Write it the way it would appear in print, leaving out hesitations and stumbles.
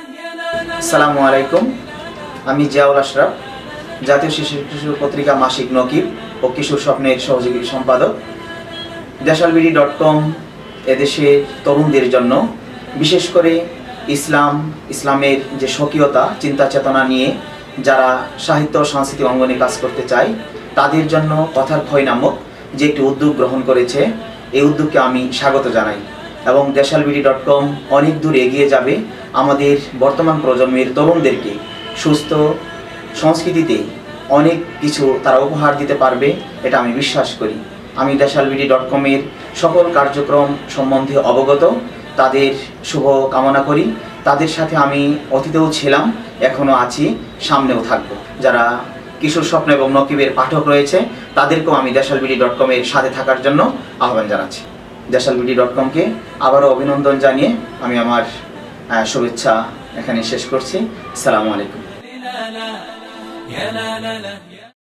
আসসালামু আলাইকুম। আমি জিয়াউল আশরাফ, জাতীয় শিশু পত্রিকা মাসিক নকিব ও কিশোর স্বপ্নের সহযোগী সম্পাদক। দেশালবিডি.com এদেশের তরুণদের জন্য, বিশেষ করে ইসলামের যে স্বকীয়তা চিন্তা চেতনা নিয়ে যারা সাহিত্য ও সাংস্কৃতিক অঙ্গনে কাজ করতে চায় তাদের জন্য কথার খই নামক যে একটি উদ্যোগ গ্রহণ করেছে, এই উদ্যোগকে আমি স্বাগত জানাই এবং দেশালবিডি.com অনেক দূর এগিয়ে যাবে। আমাদের বর্তমান প্রজন্মের তরুণদেরকে সুস্থ সংস্কৃতিতে অনেক কিছু তারা উপহার দিতে পারবে, এটা আমি বিশ্বাস করি। আমি দেশালবিডি.com এর সকল কার্যক্রম সম্বন্ধে অবগত, তাদের শুভ কামনা করি। তাদের সাথে আমি অতীতেও ছিলাম, এখনও আছি, সামনেও থাকবো। যারা কিশোর স্বপ্ন এবং নকিবের পাঠক রয়েছে তাদেরকেও আমি দেশালবিডি.com এর সাথে থাকার জন্য আহ্বান জানাচ্ছি। দেশালবিডি.com-কে আবারও অভিনন্দন জানিয়ে আমি আমার শুভেচ্ছা এখানে শেষ করছি। আসসালামু আলাইকুম।